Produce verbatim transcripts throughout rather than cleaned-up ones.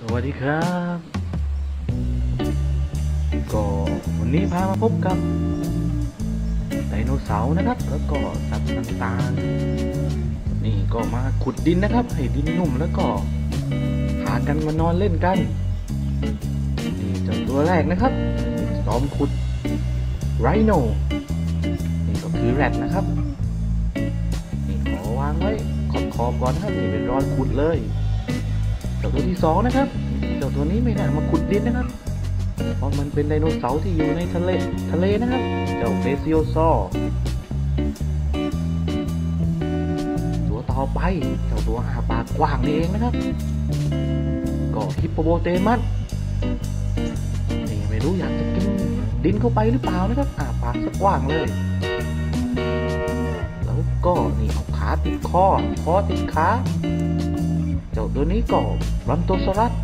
วัสดีครับก็วันนี้พามาพบกับไดโนเสาร์นะครับแล้วก็สัตว์ต่างๆนี่ก็มาขุดดินนะครับให้ดินนุ่มแล้วก็พากันมานอนเล่นกันนี่เจ้าตัวแรกนะครับจอมขุดไรโนนี่ก็คือแรดนะครับนี่ขอวางไว้ขอบขอบก่อนนะครับนี่เป็นรอยขุดเลยเจ้าตัวที่สองนะครับเจ้าตัวนี้ไม่น่ามาขุดดินนะครับเพราะมันเป็นไดโนเสาร์ที่อยู่ในทะเลทะเลนะครับเจ้าเฟซิโอซอร์ตัวต่อไปเจ้าตัวอาปากกว้างนี่เองนะครับก็ฮิปโปโปเตมัสนี่ไม่รู้อยากจะกินดินเข้าไปหรือเปล่านะครับอาปากสักกว้างเลยแล้วก็นี่เอาขาติดคอคอติดขาเจ้าตัวนี้ก็รันโตซอรัส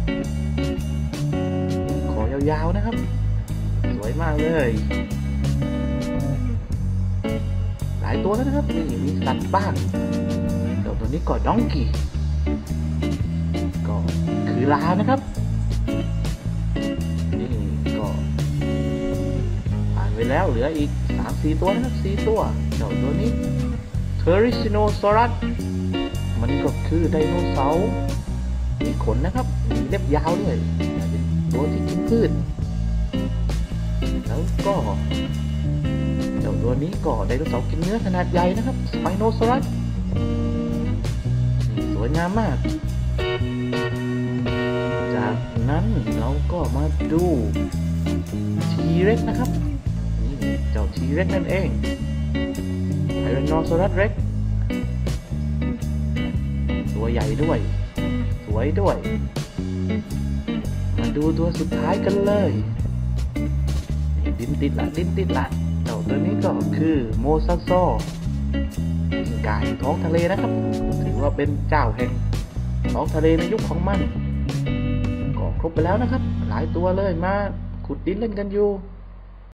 คอยาวๆนะครับสวยมากเลยหลายตัวแล้วนะครับนี่มีสัตว์บ้างเจ้าตัวนี้ก็ดองกี้ก็คือลานะครับนี่ก็ผ่านไปแล้วเหลืออีก สามสี่ ตัวนะครับสี่ตัวเจ้าตัวนี้เทอริซิโนซอรัสมันก็คือไดโนเสาร์มีขนนะครับมีเล็บยาวด้วยเป็นตัวที่กินพืชแล้วก็เจ้าตัวนี้ก็ไดโนเสาร์กินเนื้อขนาดใหญ่นะครับสไปโนซอรัสสวยงามมากจากนั้นเราก็มาดูทีเร็กนะครับนี่เจ้าทีเร็กนั่นเองไทแรนโนซอรัสเร็กตัวใหญ่ด้วยสวยด้วยมาดูตัวสุดท้ายกันเลยดินติดละดินติดละเจ้าตัวนี้ก็คือโมซาโซกิ้งก่าแห่งท้องทะเลนะครับถือว่าเป็นเจ้าแห่งท้องทะเลในยุคของมันก็ครบไปแล้วนะครับหลายตัวเลยมาขุดดินเล่นกันอยู่